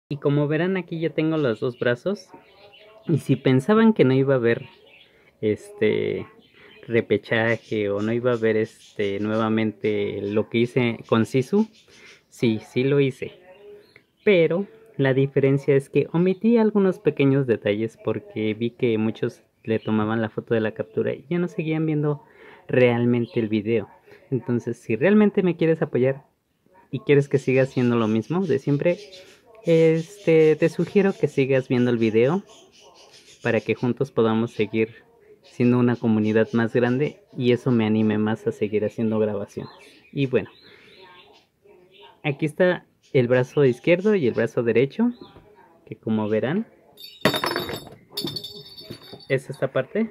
Y como verán, aquí ya tengo los dos brazos. Y si pensaban que no iba a haber este repechaje o no iba a haber nuevamente lo que hice con Sisu, sí, sí lo hice. Pero la diferencia es que omití algunos pequeños detalles porque vi que muchos le tomaban la foto de la captura y ya no seguían viendo realmente el video. Entonces, si realmente me quieres apoyar y quieres que siga haciendo lo mismo de siempre, te sugiero que sigas viendo el video para que juntos podamos seguir siendo una comunidad más grande y eso me anime más a seguir haciendo grabaciones. Y bueno, aquí está el brazo izquierdo y el brazo derecho, que como verán es esta parte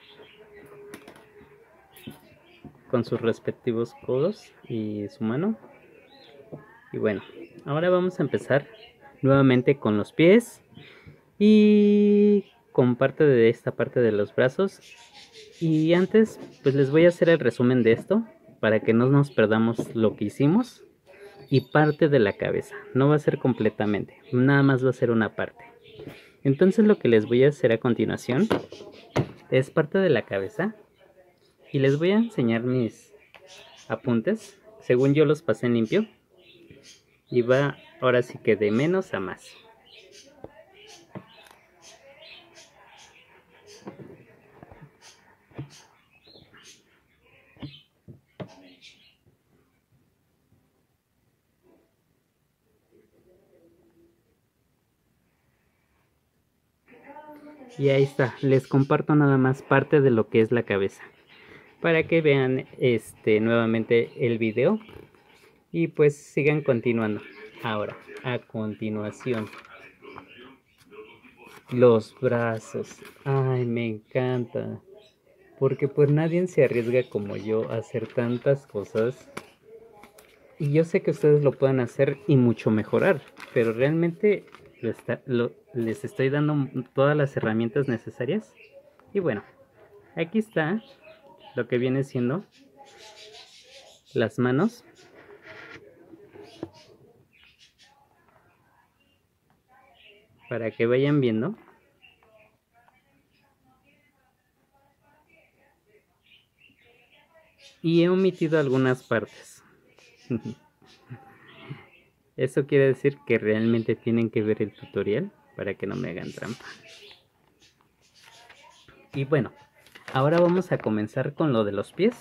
con sus respectivos codos y su mano. Y bueno, ahora vamos a empezar nuevamente con los pies y con parte de esta parte de los brazos. Y antes pues les voy a hacer el resumen de esto para que no nos perdamos lo que hicimos. Y parte de la cabeza, no va a ser completamente, nada más va a ser una parte. Entonces lo que les voy a hacer a continuación es parte de la cabeza y les voy a enseñar mis apuntes según yo los pasé en limpio y va ahora sí que de menos a más. Y ahí está, les comparto nada más parte de lo que es la cabeza para que vean nuevamente el video y pues sigan continuando. Ahora, a continuación, los brazos. Ay, me encanta. Porque pues nadie se arriesga como yo a hacer tantas cosas. Y yo sé que ustedes lo pueden hacer y mucho mejorar. Pero realmente les estoy dando todas las herramientas necesarias. Y bueno, aquí está lo que viene siendo las manos. Para que vayan viendo. Y he omitido algunas partes. Eso quiere decir que realmente tienen que ver el tutorial para que no me hagan trampa. Y bueno, ahora vamos a comenzar con lo de los pies.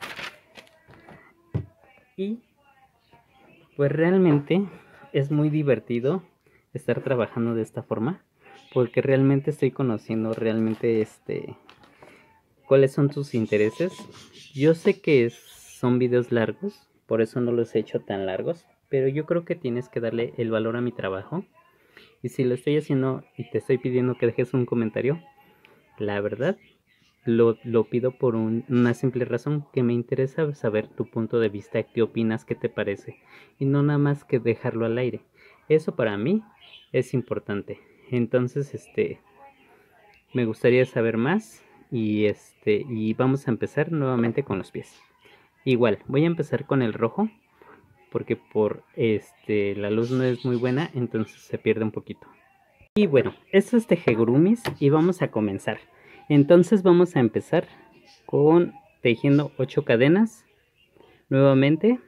Y pues realmente es muy divertido estar trabajando de esta forma. Porque realmente estoy conociendo realmente cuáles son tus intereses. Yo sé que son videos largos, por eso no los he hecho tan largos. Pero yo creo que tienes que darle el valor a mi trabajo. Y si lo estoy haciendo y te estoy pidiendo que dejes un comentario, la verdad lo pido por una simple razón, que me interesa saber tu punto de vista, qué opinas, qué te parece, y no nada más que dejarlo al aire. Eso para mí es importante. Entonces, me gustaría saber más y vamos a empezar nuevamente con los pies. Igual, voy a empezar con el rojo porque por la luz no es muy buena, entonces se pierde un poquito. Y bueno, esto es tejegurumis y vamos a comenzar. Entonces vamos a empezar con tejiendo 8 cadenas. Nuevamente,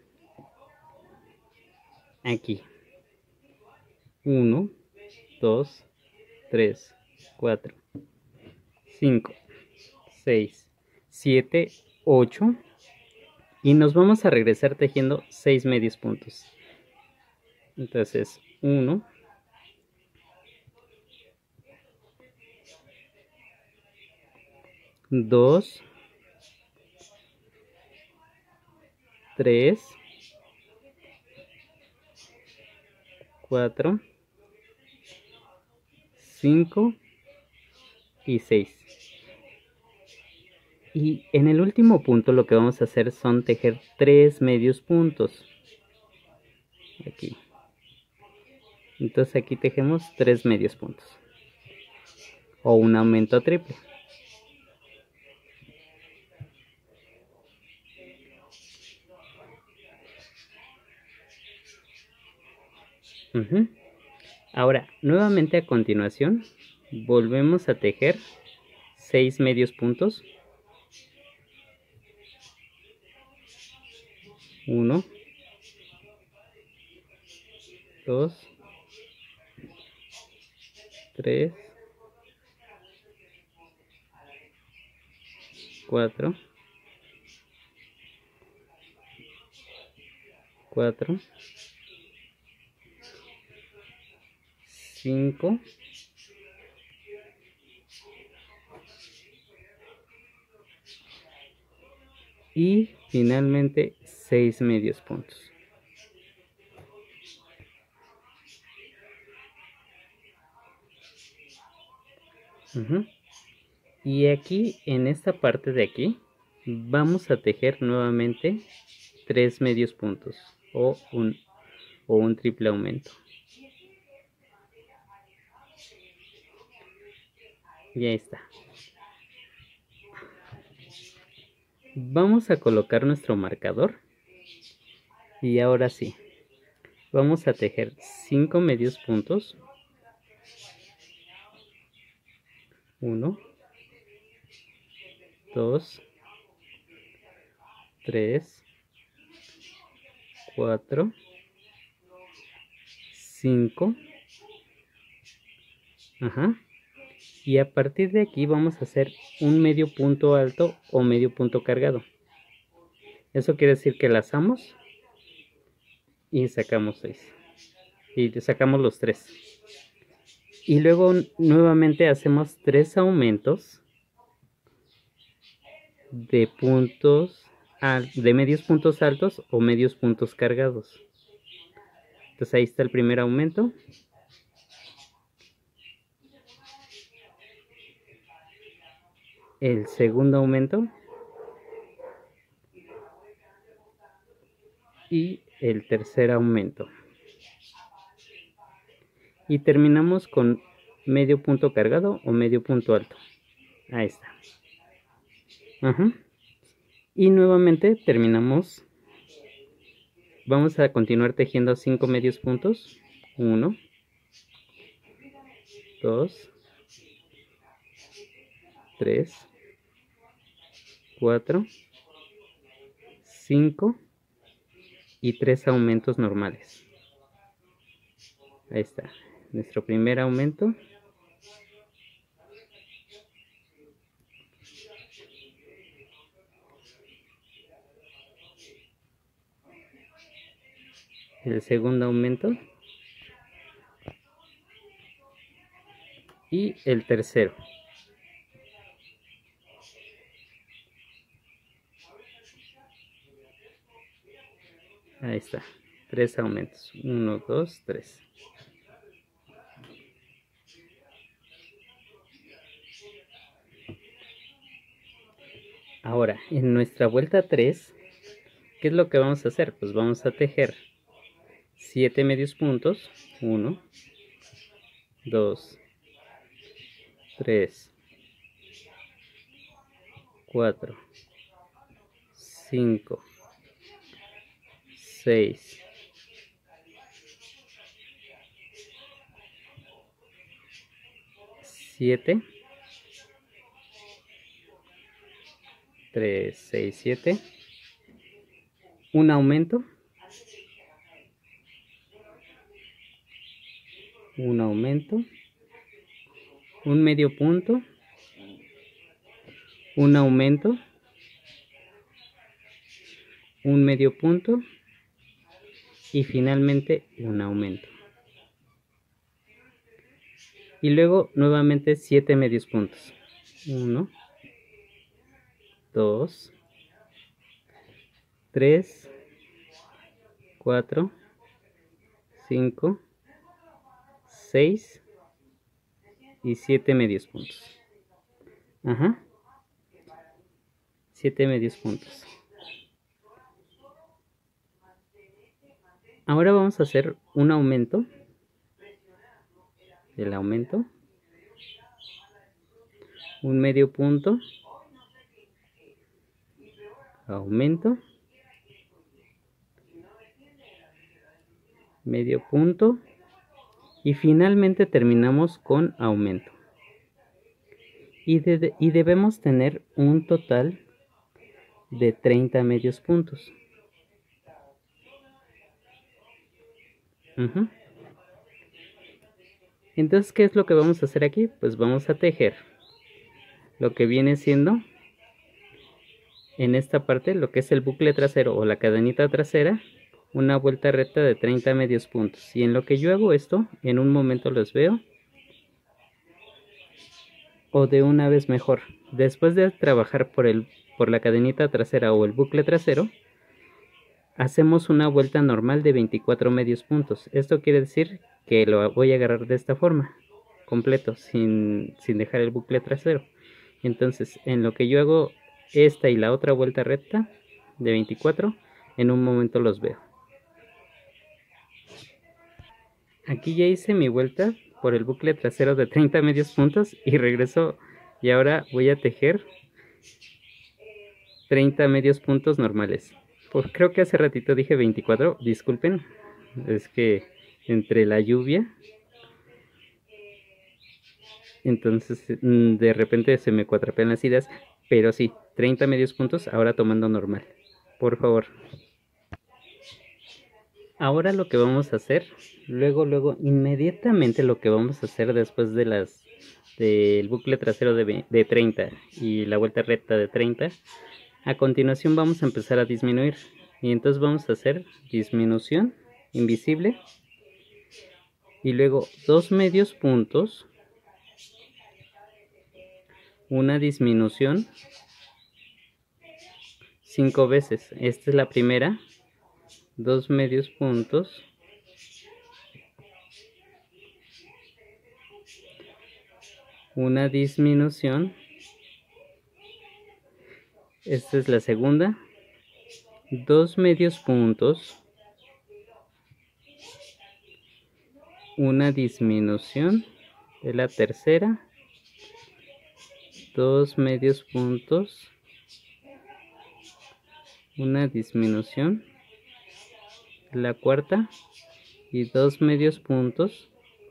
aquí. 1, 2, 3, 4, 5, 6, 7, 8. Y nos vamos a regresar tejiendo 6 medios puntos. Entonces, 1, 2, 3, 4, 5 y 6. Y en el último punto lo que vamos a hacer son tejer 3 medios puntos. Aquí. Entonces aquí tejemos 3 medios puntos. O un aumento triple. Ahora, nuevamente a continuación, volvemos a tejer 6 medios puntos. 1, 2, 3, 4, 4, 5, y finalmente 6 medios puntos. Y aquí, en esta parte de aquí, vamos a tejer nuevamente 3 medios puntos o un triple aumento. Y ahí está. Vamos a colocar nuestro marcador. Y ahora sí, vamos a tejer 5 medios puntos. 1, 2, 3, 4, 5. Y a partir de aquí vamos a hacer un medio punto alto o medio punto cargado. Eso quiere decir que lazamos y sacamos 6. Y sacamos los 3. Y luego nuevamente hacemos 3 aumentos de puntos, de medios puntos altos o medios puntos cargados. Entonces ahí está el primer aumento. El segundo aumento. Y el tercer aumento. Y terminamos con medio punto cargado o medio punto alto. Ahí está. Y nuevamente terminamos. Vamos a continuar tejiendo 5 medios puntos. 1, 2, 3, 4, 5 y 3 aumentos normales. Ahí está. Nuestro primer aumento. El segundo aumento. Y el tercero. Ahí está. 3 aumentos. 1, 2, 3. Ahora, en nuestra vuelta 3, ¿qué es lo que vamos a hacer? Pues vamos a tejer 7 medios puntos. 1, 2, 3, 4, 5, 6, 7, 3, 6, 7, un aumento, un medio punto, un aumento, un medio punto y finalmente un aumento. Y luego nuevamente 7 medios puntos. 1, 2, 3, 4, 5, 6 y 7 medios puntos. 7 medios puntos. Ahora vamos a hacer un aumento. El aumento. Un medio punto. Aumento. Medio punto. Y finalmente terminamos con aumento. Y debemos tener un total de 30 medios puntos. Entonces, ¿qué es lo que vamos a hacer aquí? Pues vamos a tejer lo que viene siendo en esta parte, lo que es el bucle trasero o la cadenita trasera, una vuelta recta de 30 medios puntos. Y en lo que yo hago esto, en un momento los veo. O de una vez mejor, después de trabajar por la cadenita trasera o el bucle trasero, hacemos una vuelta normal de 24 medios puntos. Esto quiere decir que lo voy a agarrar de esta forma, completo, sin dejar el bucle trasero. Entonces, en lo que yo hago esta y la otra vuelta recta de 24, en un momento los veo. Aquí ya hice mi vuelta por el bucle trasero de 30 medios puntos y regreso, y ahora voy a tejer 30 medios puntos normales. Creo que hace ratito dije 24, disculpen, es que entre la lluvia, entonces de repente se me cuatrapean las ideas, pero sí, 30 medios puntos ahora tomando normal, por favor. Ahora lo que vamos a hacer, luego, inmediatamente lo que vamos a hacer después de del bucle trasero de 30 y la vuelta recta de 30, a continuación vamos a empezar a disminuir. Y entonces vamos a hacer disminución invisible y luego 2 medios puntos, una disminución 5 veces. Esta es la primera, 2 medios puntos, una disminución. Esta es la segunda, 2 medios puntos, una disminución de la tercera, 2 medios puntos, una disminución de la cuarta y 2 medios puntos,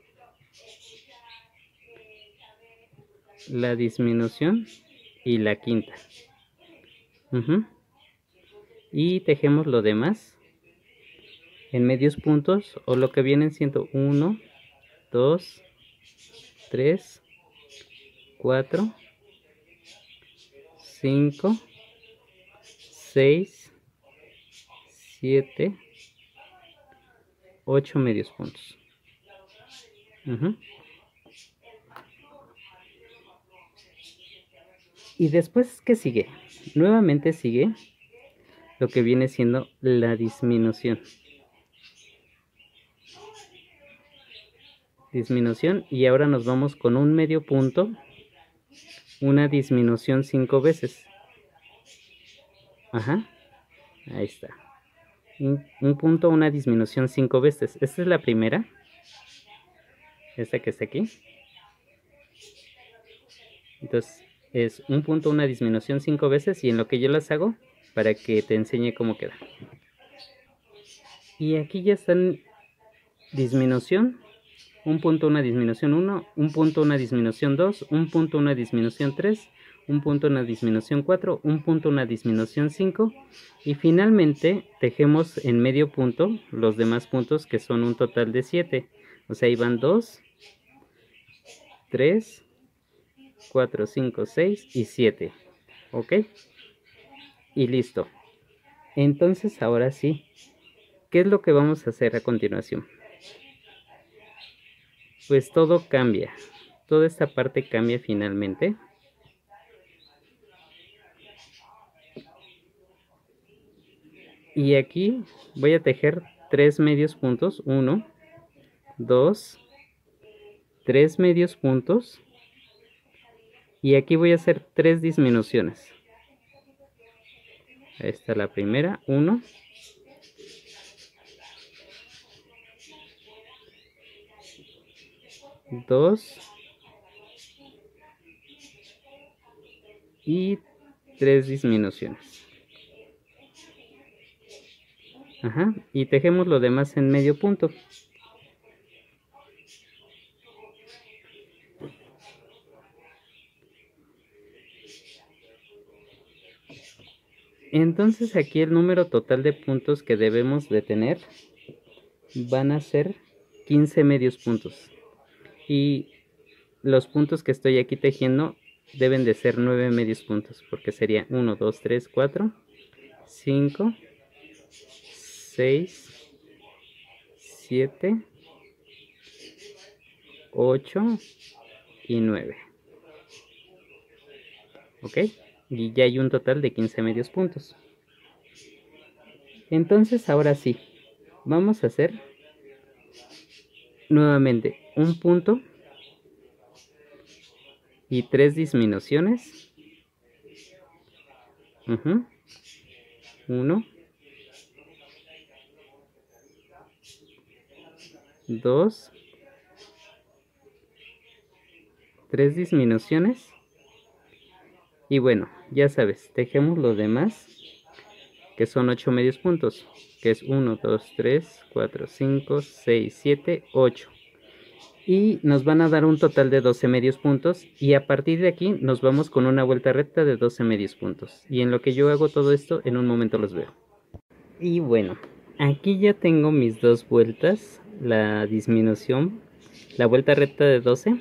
la disminución y la quinta. Y tejemos lo demás en medios puntos, o lo que vienen siendo 1, 2, 3, 4, 5, 6, 7, 8 medios puntos. Y después, ¿qué sigue? Nuevamente sigue lo que viene siendo la disminución. Disminución, y ahora nos vamos con un medio punto, una disminución 5 veces. Ahí está. Un punto, una disminución 5 veces. Esta es la primera. Esta que está aquí. Entonces es un punto, una disminución 5 veces, y en lo que yo las hago para que te enseñe cómo queda. Y aquí ya están disminución, un punto, una disminución 1, un punto, una disminución 2, un punto, una disminución 3, un punto, una disminución 4, un punto, una disminución 5, y finalmente tejemos en medio punto los demás puntos, que son un total de 7. O sea, ahí van 2, 3, 4, 5, 6 y 7. ¿Ok? Y listo. Entonces ahora sí, ¿qué es lo que vamos a hacer a continuación? Pues todo cambia. Toda esta parte cambia finalmente. Y aquí voy a tejer 3 medios puntos. 1, 2, 3 medios puntos. Y aquí voy a hacer 3 disminuciones. Esta es la primera. 1, 2 y 3 disminuciones. Y tejemos lo demás en medio punto. Entonces aquí el número total de puntos que debemos de tener van a ser 15 medios puntos. Y los puntos que estoy aquí tejiendo deben de ser 9 medios puntos, porque sería 1, 2, 3, 4, 5, 6, 7, 8 y 9. ¿Ok? Y ya hay un total de 15 medios puntos. Entonces ahora sí, vamos a hacer nuevamente un punto y 3 disminuciones. 1, 2, 3 disminuciones. Y bueno, ya sabes, tejemos los demás, que son 8 medios puntos, que es 1, 2, 3, 4, 5, 6, 7, 8. Y nos van a dar un total de 12 medios puntos, y a partir de aquí nos vamos con una vuelta recta de 12 medios puntos. Y en lo que yo hago todo esto, en un momento los veo. Y bueno, aquí ya tengo mis dos vueltas, la disminución, la vuelta recta de 12.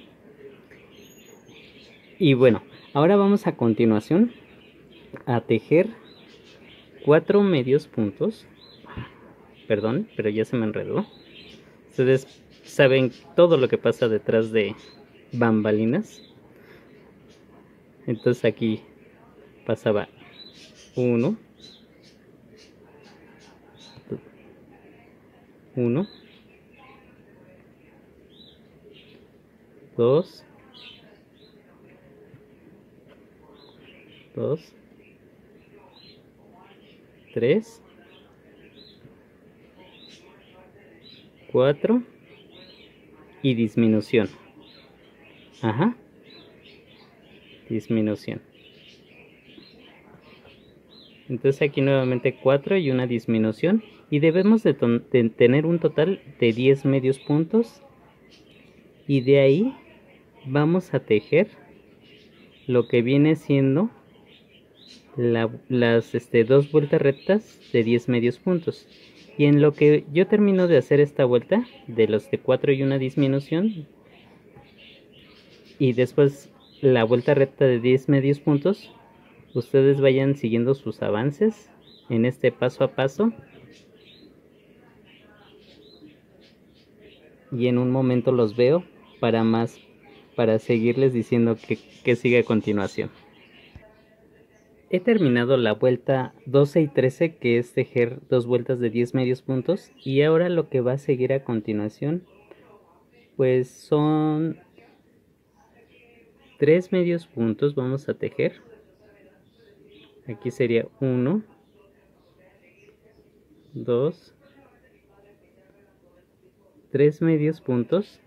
Y bueno, ahora vamos a continuación a tejer 4 medios puntos. Perdón, pero ya se me enredó. Ustedes saben todo lo que pasa detrás de bambalinas. Entonces aquí pasaba 1, 1, 2, 2, 3, 4 y disminución. Ajá, disminución. Entonces aquí nuevamente 4 y una disminución, y debemos de tener un total de 10 medios puntos, y de ahí vamos a tejer lo que viene siendo las dos vueltas rectas de 10 medios puntos. Y en lo que yo termino de hacer esta vuelta de los de 4 y una disminución, y después la vuelta recta de 10 medios puntos, ustedes vayan siguiendo sus avances en este paso a paso, y en un momento los veo para seguirles diciendo que sigue a continuación. He terminado la vuelta 12 y 13, que es tejer dos vueltas de 10 medios puntos, y ahora lo que va a seguir a continuación pues son 3 medios puntos. Vamos a tejer. Aquí sería 1, 2, 3 medios puntos,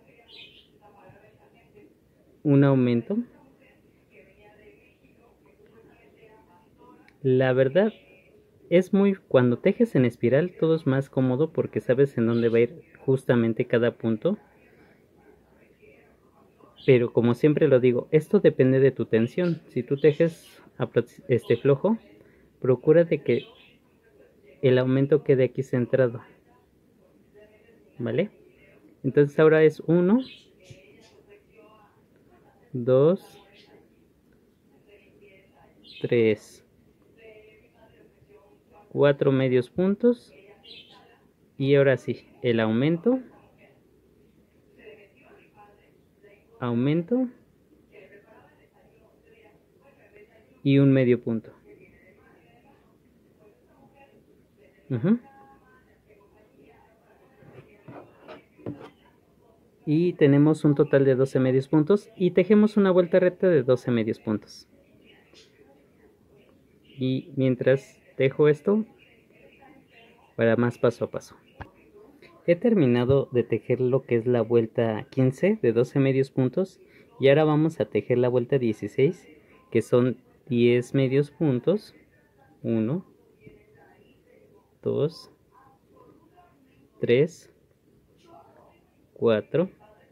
un aumento. La verdad es cuando tejes en espiral todo es más cómodo porque sabes en dónde va a ir justamente cada punto. Pero como siempre lo digo, esto depende de tu tensión. Si tú tejes flojo, procura de que el aumento quede aquí centrado, ¿vale? Entonces ahora es 1, 2, 3, 4 medios puntos, y ahora sí, el aumento, aumento y un medio punto. Y tenemos un total de 12 medios puntos, y tejemos una vuelta recta de 12 medios puntos. Y mientras tejo esto, para más paso a paso. He terminado de tejer lo que es la vuelta 15 de 12 medios puntos, y ahora vamos a tejer la vuelta 16, que son 10 medios puntos. 1, 2, 3, 4,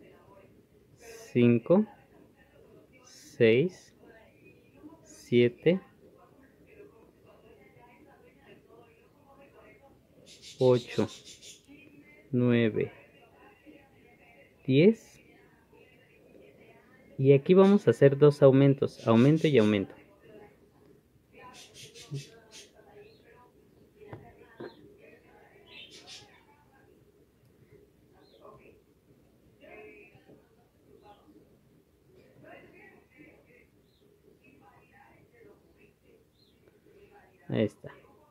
5, 6, 7, 8, 9, 10. Y aquí vamos a hacer dos aumentos, aumento y aumento. Ahí está.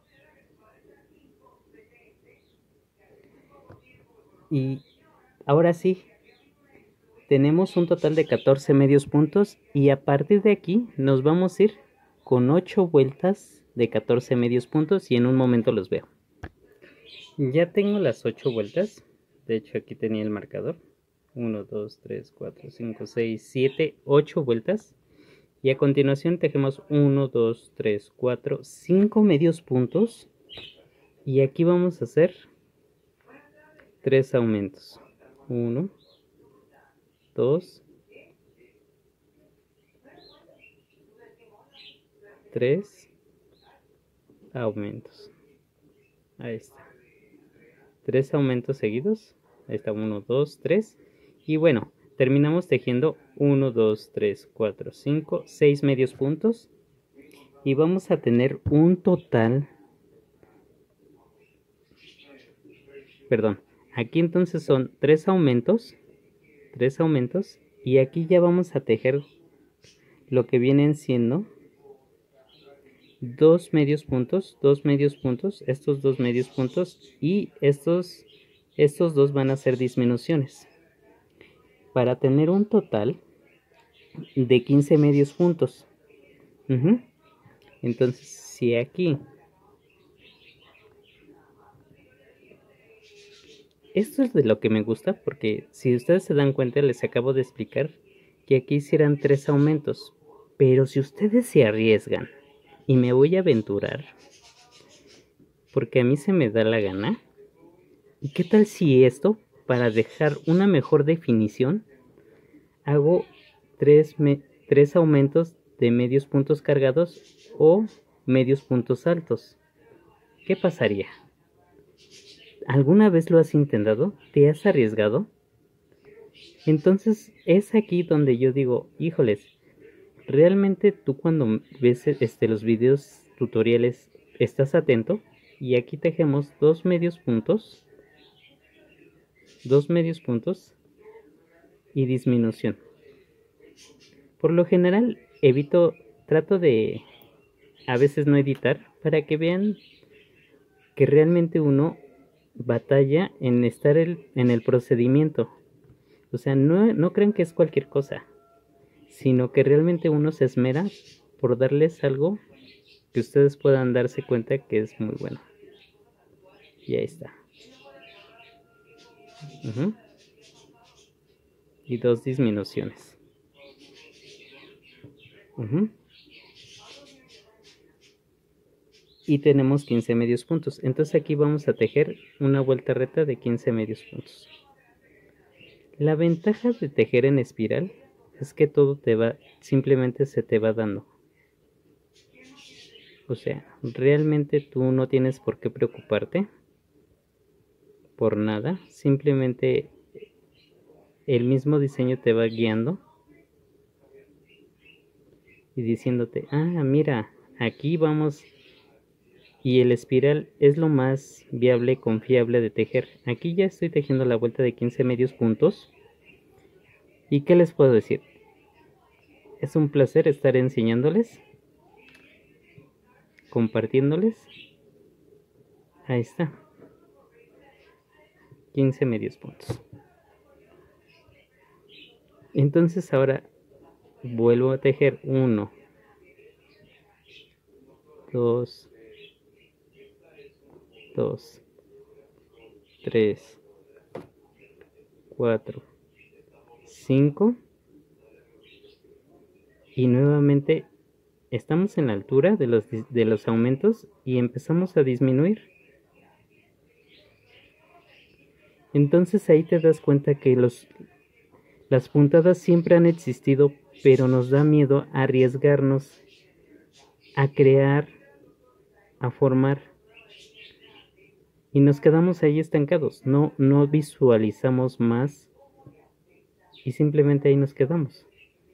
Y ahora sí, tenemos un total de 14 medios puntos y a partir de aquí nos vamos a ir con 8 vueltas de 14 medios puntos y en un momento los veo. Ya tengo las 8 vueltas, de hecho aquí tenía el marcador. 1, 2, 3, 4, 5, 6, 7, 8 vueltas. Y a continuación tejemos 1, 2, 3, 4, 5 medios puntos. Y aquí vamos a hacer 3 aumentos. 1, 2, 3 aumentos. Ahí está. 3 aumentos seguidos. Ahí está, 1, 2, 3. Y bueno, terminamos tejiendo 1, 2, 3, 4, 5, 6 medios puntos. Y vamos a tener un total. Perdón. Aquí entonces son 3 aumentos. 3 aumentos. Y aquí ya vamos a tejer lo que vienen siendo 2 medios puntos, 2 medios puntos, estos 2 medios puntos y estos dos van a ser disminuciones para tener un total de 15 medios puntos. Entonces, si aquí esto es de lo que me gusta, porque si ustedes se dan cuenta, les acabo de explicar que aquí hicieran 3 aumentos, pero si ustedes se arriesgan y me voy a aventurar, porque a mí se me da la gana, ¿y qué tal si esto, para dejar una mejor definición, hago 3 aumentos de medios puntos cargados o medios puntos altos? ¿Qué pasaría? ¿Alguna vez lo has intentado? ¿Te has arriesgado? Entonces es aquí donde yo digo, híjoles, realmente tú cuando ves los videos tutoriales estás atento. Y aquí tejemos 2 medios puntos, 2 medios puntos y disminución. Por lo general trato de a veces no editar para que vean que realmente uno batalla en estar en el procedimiento. O sea, no crean que es cualquier cosa, sino que realmente uno se esmera por darles algo que ustedes puedan darse cuenta que es muy bueno. Y ahí está. Y 2 disminuciones. Y tenemos 15 medios puntos. Entonces aquí vamos a tejer una vuelta recta de 15 medios puntos. La ventaja de tejer en espiral es que todo simplemente se te va dando. O sea, realmente tú no tienes por qué preocuparte por nada. Simplemente el mismo diseño te va guiando y diciéndote, mira, aquí vamos. Y el espiral es lo más viable y confiable de tejer. Aquí ya estoy tejiendo la vuelta de 15 medios puntos. ¿Y qué les puedo decir? Es un placer estar enseñándoles, compartiéndoles. Ahí está. 15 medios puntos. Entonces ahora vuelvo a tejer 1, 2, 3, 4, 5 y nuevamente estamos en la altura de los aumentos y empezamos a disminuir. Entonces ahí te das cuenta que las puntadas siempre han existido, pero nos da miedo arriesgarnos a crear, a formar. y nos quedamos ahí estancados, no visualizamos más y simplemente ahí nos quedamos.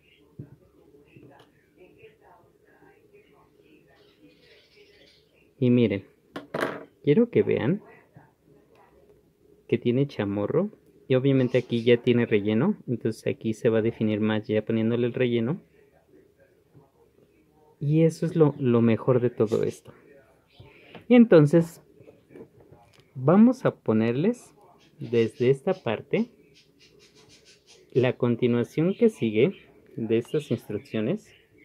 Y miren, quiero que vean que tiene chamorro y obviamente aquí ya tiene relleno, entonces aquí se va a definir más ya poniéndole el relleno. Y eso es lo mejor de todo esto. Y entonces vamos a ponerles desde esta parte la continuación que sigue de estas instrucciones.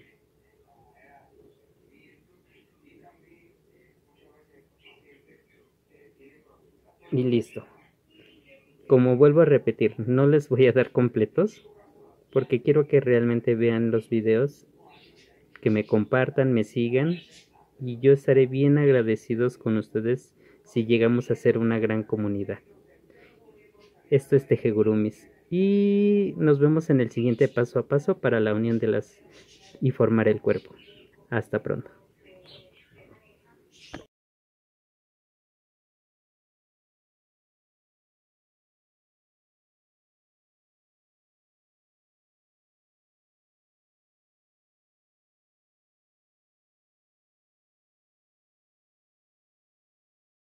Y listo. Como vuelvo a repetir, no les voy a dar completos porque quiero que realmente vean los videos, que me compartan, me sigan y yo estaré bien agradecidos con ustedes si llegamos a ser una gran comunidad. Esto es Tejegurumis y nos vemos en el siguiente paso a paso para la unión de las y formar el cuerpo. Hasta pronto.